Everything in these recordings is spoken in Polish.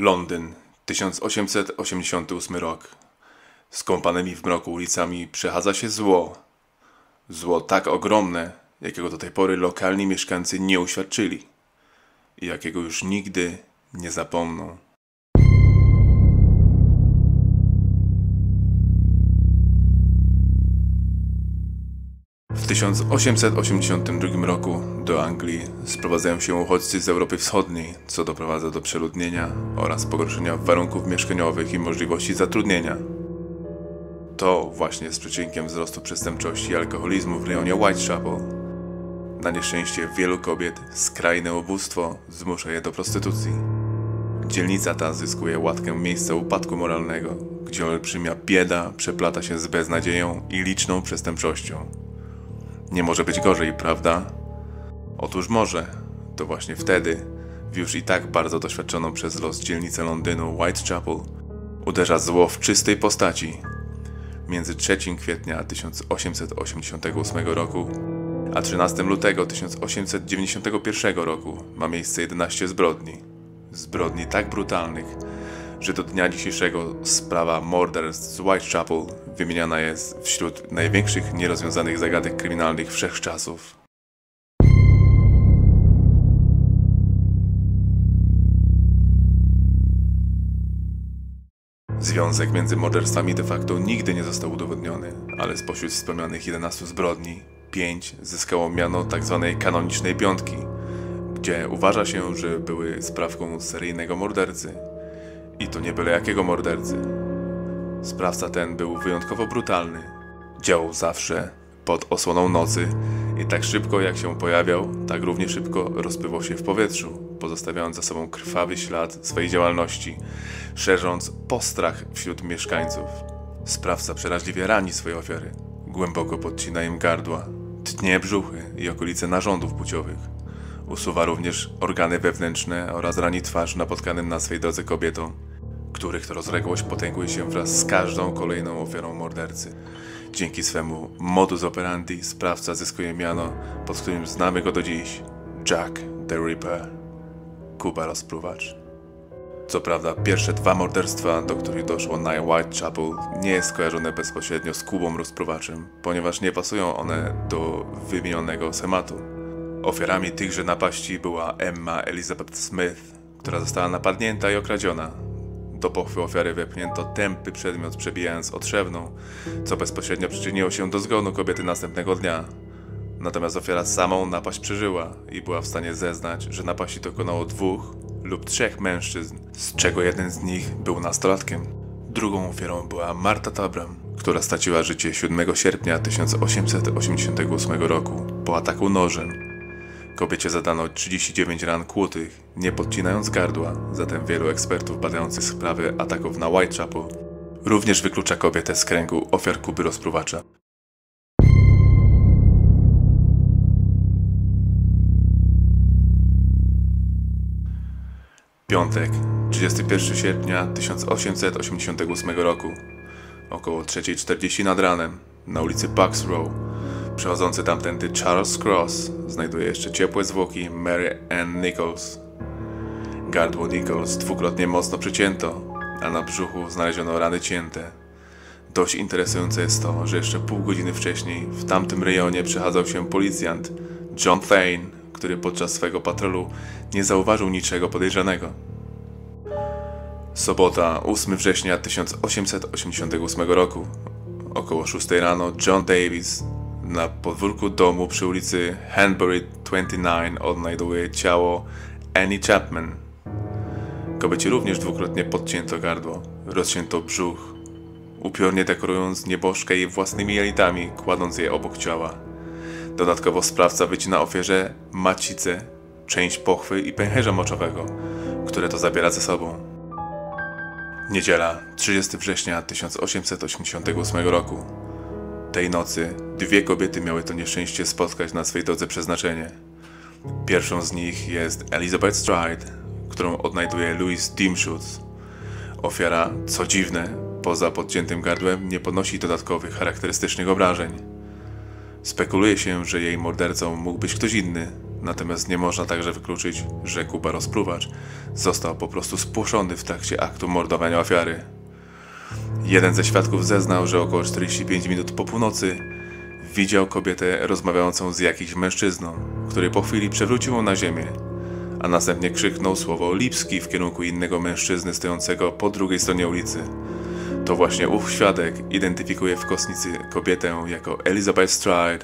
Londyn, 1888 rok. Skąpanymi w mroku ulicami przechadza się zło. Zło tak ogromne, jakiego do tej pory lokalni mieszkańcy nie uświadczyli i jakiego już nigdy nie zapomną. W 1882 roku do Anglii sprowadzają się uchodźcy z Europy Wschodniej, co doprowadza do przeludnienia oraz pogorszenia warunków mieszkaniowych i możliwości zatrudnienia. To właśnie z przyczynkiem wzrostu przestępczości i alkoholizmu w rejonie Whitechapel. Na nieszczęście wielu kobiet skrajne ubóstwo zmusza je do prostytucji. Dzielnica ta zyskuje łatkę miejsca upadku moralnego, gdzie olbrzymia bieda przeplata się z beznadzieją i liczną przestępczością. Nie może być gorzej, prawda? Otóż może. To właśnie wtedy, w już i tak bardzo doświadczoną przez los dzielnicę Londynu Whitechapel, uderza zło w czystej postaci. Między 3 kwietnia 1888 roku a 13 lutego 1891 roku ma miejsce 11 zbrodni. Zbrodni tak brutalnych, że do dnia dzisiejszego sprawa morderstw z Whitechapel wymieniana jest wśród największych nierozwiązanych zagadek kryminalnych wszechczasów. Związek między morderstwami de facto nigdy nie został udowodniony, ale spośród wspomnianych 11 zbrodni 5 zyskało miano tzw. kanonicznej piątki, gdzie uważa się, że były sprawką seryjnego mordercy. I to nie byle jakiego mordercy. Sprawca ten był wyjątkowo brutalny. Działał zawsze pod osłoną nocy i tak szybko jak się pojawiał, tak równie szybko rozpływał się w powietrzu, pozostawiając za sobą krwawy ślad swojej działalności, szerząc postrach wśród mieszkańców. Sprawca przeraźliwie rani swoje ofiary, głęboko podcina im gardła, tnie brzuchy i okolice narządów płciowych. Usuwa również organy wewnętrzne oraz rani twarz napotkanym na swej drodze kobietom, których to rozległość potęguje się wraz z każdą kolejną ofiarą mordercy. Dzięki swemu modus operandi sprawca zyskuje miano, pod którym znamy go do dziś: Jack the Ripper, Kuba rozpruwacz. Co prawda pierwsze 2 morderstwa, do których doszło na Whitechapel, nie jest skojarzone bezpośrednio z Kubą rozpruwaczem, ponieważ nie pasują one do wymienionego schematu. Ofiarami tychże napaści była Emma Elizabeth Smith, która została napadnięta i okradziona. Do pochwy ofiary wepchnięto tępy przedmiot, przebijając otrzewną, co bezpośrednio przyczyniło się do zgonu kobiety następnego dnia. Natomiast ofiara samą napaść przeżyła i była w stanie zeznać, że napaści dokonało 2 lub 3 mężczyzn, z czego jeden z nich był nastolatkiem. Drugą ofiarą była Martha Tabram, która straciła życie 7 sierpnia 1888 roku po ataku nożem. Kobiecie zadano 39 ran kłutych, nie podcinając gardła, zatem wielu ekspertów badających sprawy ataków na Whitechapel również wyklucza kobietę z kręgu ofiar Kuby rozpruwacza. Piątek, 31 sierpnia 1888 roku, około 3:40 nad ranem, na ulicy Bucks Row, przechodzący tamtędy Charles Cross znajduje jeszcze ciepłe zwłoki Mary Ann Nichols. Gardło Nichols 2-krotnie mocno przycięto, a na brzuchu znaleziono rany cięte. Dość interesujące jest to, że jeszcze pół godziny wcześniej w tamtym rejonie przechadzał się policjant John Thane, który podczas swego patrolu nie zauważył niczego podejrzanego. Sobota, 8 września 1888 roku, około 6 rano, John Davis na podwórku domu przy ulicy Hanbury 29 odnajduje ciało Annie Chapman. Kobiecie również 2-krotnie podcięto gardło, rozcięto brzuch, upiornie dekorując nieboszkę jej własnymi jelitami, kładąc je obok ciała. Dodatkowo sprawca wycina ofierze macicę, część pochwy i pęcherza moczowego, które to zabiera ze sobą. Niedziela, 30 września 1888 roku. Tej nocy 2 kobiety miały to nieszczęście spotkać na swej drodze przeznaczenie. Pierwszą z nich jest Elizabeth Stride, którą odnajduje Louis Dimschutz. Ofiara, co dziwne, poza podciętym gardłem nie ponosi dodatkowych charakterystycznych obrażeń. Spekuluje się, że jej mordercą mógł być ktoś inny, Natomiast nie można także wykluczyć, że Kuba Rozpruwacz został po prostu spłoszony w trakcie aktu mordowania ofiary. Jeden ze świadków zeznał, że około 45 minut po północy widział kobietę rozmawiającą z jakimś mężczyzną, który po chwili przewrócił ją na ziemię, a następnie krzyknął słowo Lipski w kierunku innego mężczyzny stojącego po drugiej stronie ulicy. To właśnie ów świadek identyfikuje w kostnicy kobietę jako Elizabeth Stride.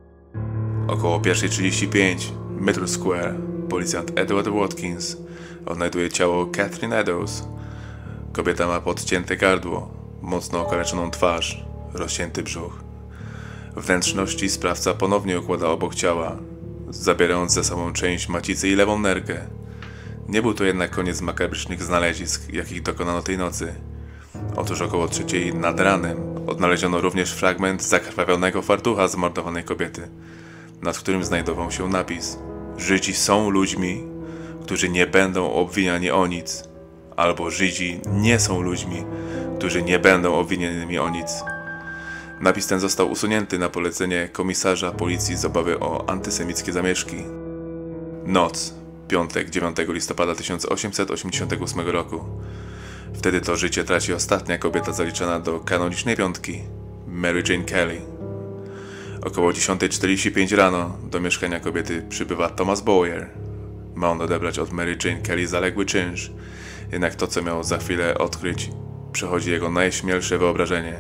Około 1:35 Middle Square policjant Edward Watkins odnajduje ciało Catherine Eddowes. Kobieta ma podcięte gardło, mocno okaleczoną twarz, rozcięty brzuch. Wnętrzności sprawca ponownie układa obok ciała, zabierając ze sobą część macicy i lewą nerkę. Nie był to jednak koniec makabrycznych znalezisk, jakich dokonano tej nocy. Otóż około 3:00 nad ranem odnaleziono również fragment zakrwawionego fartucha zamordowanej kobiety, nad którym znajdował się napis: Żydzi są ludźmi, którzy nie będą obwiniani o nic, albo Żydzi nie są ludźmi, którzy nie będą obwinianymi o nic. Napis ten został usunięty na polecenie komisarza policji z obawy o antysemickie zamieszki. Noc, piątek 9 listopada 1888 roku. Wtedy to życie traci ostatnia kobieta zaliczana do kanonicznej piątki, Mary Jane Kelly. Około 10:45 rano do mieszkania kobiety przybywa Thomas Bowyer. Ma on odebrać od Mary Jane Kelly zaległy czynsz, jednak to, co miał za chwilę odkryć, przechodzi jego najśmielsze wyobrażenie.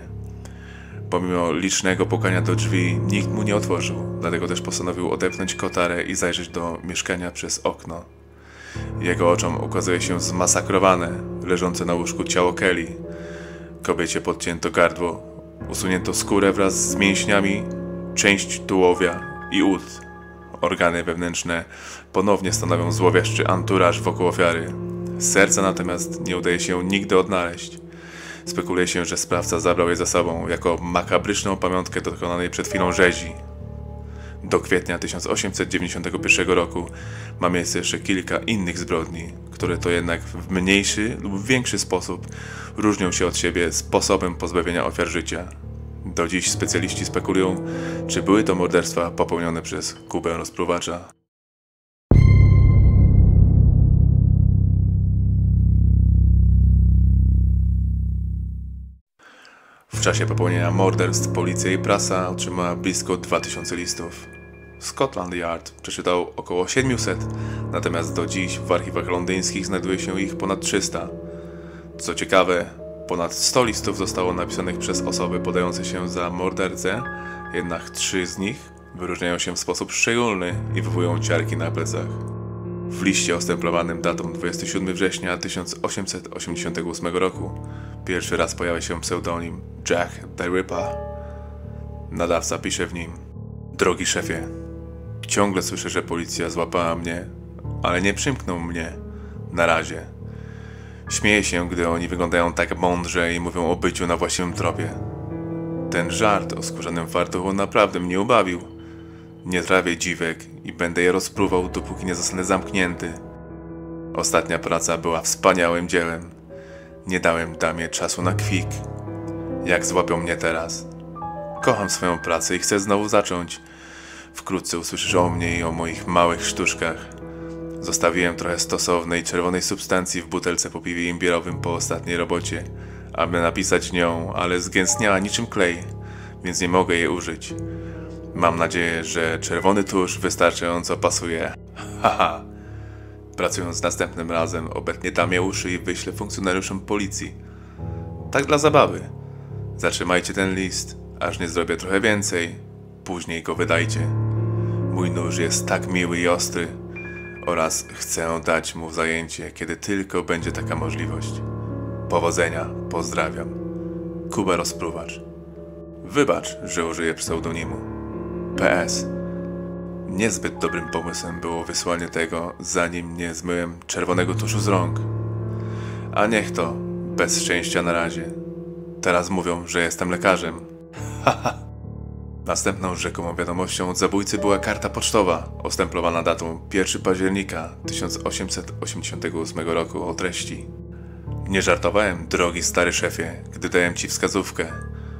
Pomimo licznego pukania do drzwi, nikt mu nie otworzył, dlatego też postanowił odepchnąć kotarę i zajrzeć do mieszkania przez okno. Jego oczom ukazuje się zmasakrowane, leżące na łóżku ciało Kelly. Kobiecie podcięto gardło, usunięto skórę wraz z mięśniami, część tułowia i ud. Organy wewnętrzne ponownie stanowią złowieszczy anturaż wokół ofiary. Serca natomiast nie udaje się nigdy odnaleźć. Spekuluje się, że sprawca zabrał je ze sobą jako makabryczną pamiątkę dokonanej przed chwilą rzezi. Do kwietnia 1891 roku ma miejsce jeszcze kilka innych zbrodni, które to jednak w mniejszy lub większy sposób różnią się od siebie sposobem pozbawienia ofiar życia. Do dziś specjaliści spekulują, czy były to morderstwa popełnione przez Kubę Rozpruwacza. W czasie popełnienia morderstw policja i prasa otrzymała blisko 2000 listów. Scotland Yard przeczytał około 700, natomiast do dziś w archiwach londyńskich znajduje się ich ponad 300. Co ciekawe, ponad 100 listów zostało napisanych przez osoby podające się za mordercę, jednak 3 z nich wyróżniają się w sposób szczególny i wywołują ciarki na plecach. W liście ostemplowanym datą 27 września 1888 roku pierwszy raz pojawia się pseudonim Jack the Ripper. Nadawca pisze w nim: Drogi szefie, ciągle słyszę, że policja złapała mnie, ale nie przymknął mnie. Na razie. Śmieję się, gdy oni wyglądają tak mądrze i mówią o byciu na właściwym tropie. Ten żart o skórzanym fartuchu naprawdę mnie ubawił. Nie trawię dziwek i będę je rozpruwał, dopóki nie zostanę zamknięty. Ostatnia praca była wspaniałym dziełem. Nie dałem damie czasu na kwik. Jak złapią mnie teraz? Kocham swoją pracę i chcę znowu zacząć. Wkrótce usłyszysz o mnie i o moich małych sztuczkach. Zostawiłem trochę stosownej czerwonej substancji w butelce po piwie imbirowym po ostatniej robocie, aby napisać nią, ale zgęstniała niczym klej, więc nie mogę jej użyć. Mam nadzieję, że czerwony tusz wystarczająco pasuje. Haha. Pracując następnym razem, obetnę damie uszy i wyślę funkcjonariuszom policji. Tak dla zabawy. Zatrzymajcie ten list, aż nie zrobię trochę więcej. Później go wydajcie. Mój nóż jest tak miły i ostry oraz chcę dać mu zajęcie, kiedy tylko będzie taka możliwość. Powodzenia, pozdrawiam. Kuba Rozpruwacz. Wybacz, że użyję pseudonimu. PS. Niezbyt dobrym pomysłem było wysłanie tego, zanim nie zmyłem czerwonego tuszu z rąk. A niech to, bez szczęścia na razie. Teraz mówią, że jestem lekarzem. Haha. Następną rzekomą wiadomością od zabójcy była karta pocztowa, ostemplowana datą 1 października 1888 roku o treści: Nie żartowałem, drogi stary szefie, gdy dałem ci wskazówkę.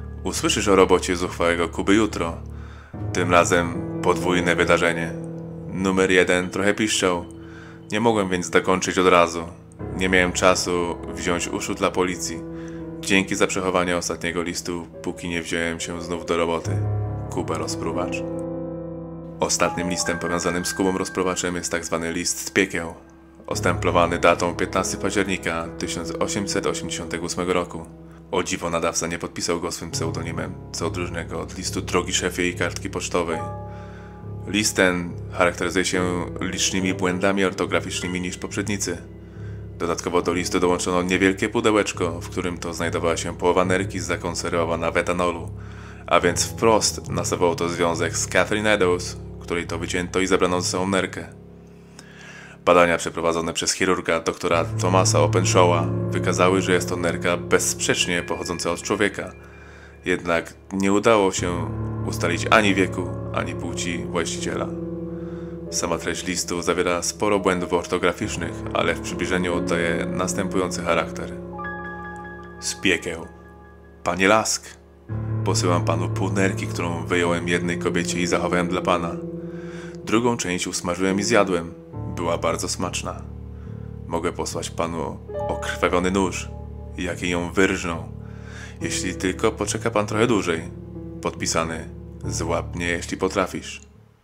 Usłyszysz o robocie zuchwałego Kuby jutro. Tym razem podwójne wydarzenie. Numer 1 trochę piszczał. Nie mogłem więc dokończyć od razu. Nie miałem czasu wziąć uszu dla policji. Dzięki za przechowanie ostatniego listu, póki nie wziąłem się znów do roboty. Kuba Rozpruwacz. Ostatnim listem powiązanym z Kubą Rozpruwaczem jest tzw. list z piekieł, ostemplowany datą 15 października 1888 roku. O dziwo nadawca nie podpisał go swym pseudonimem, co odróżnia od listu Drogi szefie i kartki pocztowej. List ten charakteryzuje się licznymi błędami ortograficznymi niż poprzednicy. Dodatkowo do listu dołączono niewielkie pudełeczko, w którym to znajdowała się połowa nerki zakonserwowana w etanolu, a więc wprost nasuwał to związek z Catherine Eddowes, której to wycięto i zabrano ze sobą nerkę. Badania przeprowadzone przez chirurga doktora Thomasa Openshawa wykazały, że jest to nerka bezsprzecznie pochodząca od człowieka. Jednak nie udało się ustalić ani wieku, ani płci właściciela. Sama treść listu zawiera sporo błędów ortograficznych, ale w przybliżeniu oddaje następujący charakter. Z piekieł. Panie Lask, posyłam panu pół nerki, którą wyjąłem jednej kobiecie i zachowałem dla pana. Drugą część usmażyłem i zjadłem. Była bardzo smaczna. Mogę posłać panu okrwawiony nóż, jaki ją wyrżnął, jeśli tylko poczeka pan trochę dłużej. Podpisany: złap mnie, jeśli potrafisz.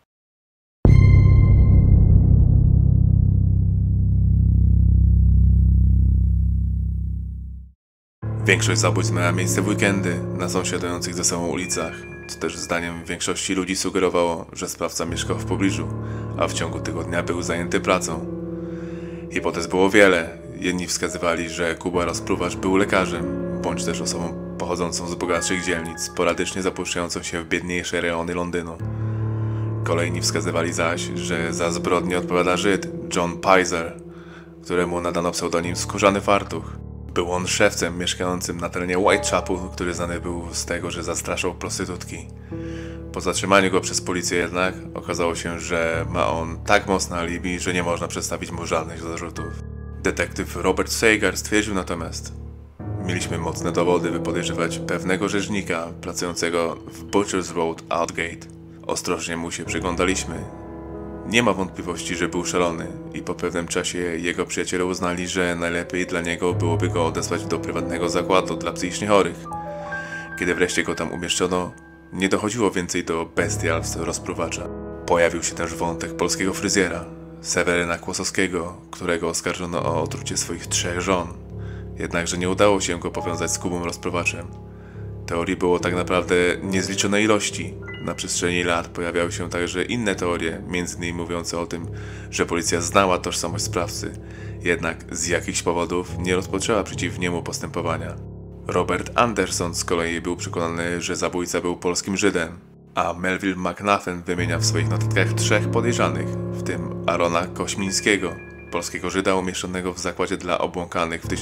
Większość zabójstw miała miejsce w weekendy na sąsiadujących ze sobą ulicach, co też zdaniem większości ludzi sugerowało, że sprawca mieszkał w pobliżu, a w ciągu tygodnia był zajęty pracą. Hipotez było wiele. Jedni wskazywali, że Kuba Rozpruwacz był lekarzem, bądź też osobą pochodzącą z bogatszych dzielnic, sporadycznie zapuszczającą się w biedniejsze rejony Londynu. Kolejni wskazywali zaś, że za zbrodnię odpowiada Żyd John Pizer, któremu nadano pseudonim Skórzany Fartuch. Był on szewcem mieszkającym na terenie Whitechapel, który znany był z tego, że zastraszał prostytutki. Po zatrzymaniu go przez policję jednak okazało się, że ma on tak mocne alibi, że nie można przedstawić mu żadnych zarzutów. Detektyw Robert Sager stwierdził natomiast: mieliśmy mocne dowody, by podejrzewać pewnego rzeźnika pracującego w Butcher's Road, Aldgate. Ostrożnie mu się przyglądaliśmy. Nie ma wątpliwości, że był szalony i po pewnym czasie jego przyjaciele uznali, że najlepiej dla niego byłoby go odesłać do prywatnego zakładu dla psychicznie chorych. Kiedy wreszcie go tam umieszczono, nie dochodziło więcej do bestialstw Rozpruwacza. Pojawił się też wątek polskiego fryzjera, Seweryna Kłosowskiego, którego oskarżono o otrucie swoich 3 żon. Jednakże nie udało się go powiązać z Kubą Rozpruwaczem. Teorii było tak naprawdę niezliczone ilości. Na przestrzeni lat pojawiały się także inne teorie, m.in. mówiące o tym, że policja znała tożsamość sprawcy, jednak z jakichś powodów nie rozpoczęła przeciw niemu postępowania. Robert Anderson z kolei był przekonany, że zabójca był polskim Żydem, a Melville McNaughton wymienia w swoich notatkach 3 podejrzanych, w tym Arona Kośmińskiego, polskiego Żyda umieszczonego w zakładzie dla obłąkanych w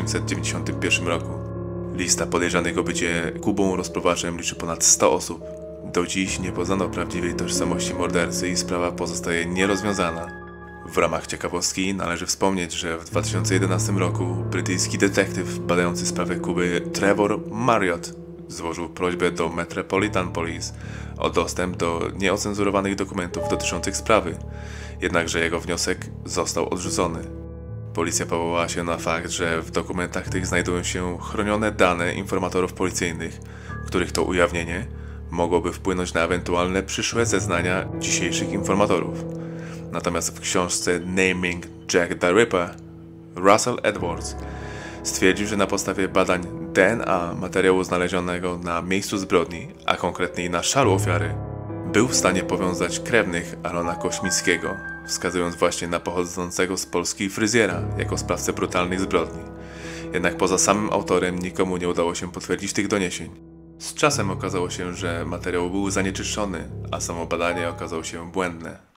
1891 roku. Lista podejrzanych o bycie Kubą Rozpruwaczem liczy ponad 100 osób. Do dziś nie poznano prawdziwej tożsamości mordercy i sprawa pozostaje nierozwiązana. W ramach ciekawostki należy wspomnieć, że w 2011 roku brytyjski detektyw badający sprawę Kuby Trevor Marriott złożył prośbę do Metropolitan Police o dostęp do nieocenzurowanych dokumentów dotyczących sprawy, jednakże jego wniosek został odrzucony. Policja powołała się na fakt, że w dokumentach tych znajdują się chronione dane informatorów policyjnych, których to ujawnienie mogłoby wpłynąć na ewentualne przyszłe zeznania dzisiejszych informatorów. Natomiast w książce Naming Jack the Ripper Russell Edwards stwierdził, że na podstawie badań DNA materiału znalezionego na miejscu zbrodni, a konkretniej na szalu ofiary, był w stanie powiązać krewnych Arona Kośmińskiego, wskazując właśnie na pochodzącego z Polski fryzjera jako sprawcę brutalnych zbrodni. Jednak poza samym autorem nikomu nie udało się potwierdzić tych doniesień. Z czasem okazało się, że materiał był zanieczyszczony, a samo badanie okazało się błędne.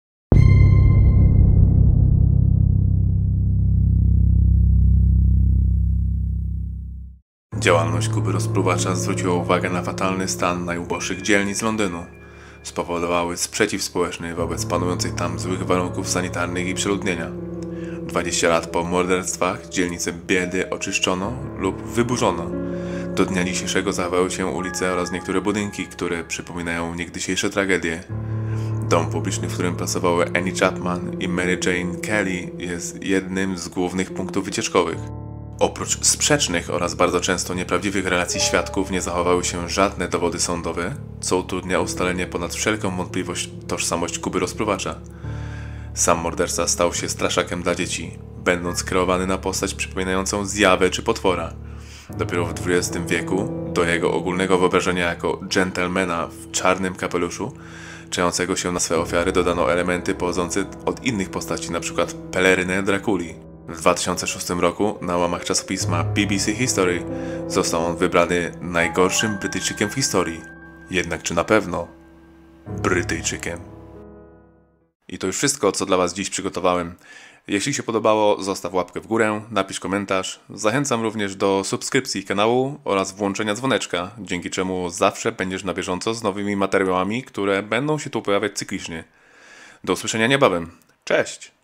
Działalność Kuby Rozpruwacza zwróciła uwagę na fatalny stan najuboższych dzielnic Londynu. Spowodowały sprzeciw społeczny wobec panujących tam złych warunków sanitarnych i przeludnienia. 20 lat po morderstwach dzielnice biedy oczyszczono lub wyburzono. Do dnia dzisiejszego zachowały się ulice oraz niektóre budynki, które przypominają niegdysiejsze tragedie. Dom publiczny, w którym pracowały Annie Chapman i Mary Jane Kelly, jest jednym z głównych punktów wycieczkowych. Oprócz sprzecznych oraz bardzo często nieprawdziwych relacji świadków nie zachowały się żadne dowody sądowe, co utrudnia ustalenie ponad wszelką wątpliwość tożsamość Kuby rozpruwacza. Sam morderca stał się straszakiem dla dzieci, będąc kreowany na postać przypominającą zjawę czy potwora. Dopiero w XX wieku do jego ogólnego wyobrażenia jako dżentelmena w czarnym kapeluszu, czającego się na swe ofiary, dodano elementy pochodzące od innych postaci, np. pelerynę Drakuli. W 2006 roku na łamach czasopisma BBC History został on wybrany najgorszym Brytyjczykiem w historii. Jednak czy na pewno Brytyjczykiem? I to już wszystko, co dla Was dziś przygotowałem. Jeśli się podobało, zostaw łapkę w górę, napisz komentarz. Zachęcam również do subskrypcji kanału oraz włączenia dzwoneczka, dzięki czemu zawsze będziesz na bieżąco z nowymi materiałami, które będą się tu pojawiać cyklicznie. Do usłyszenia niebawem. Cześć!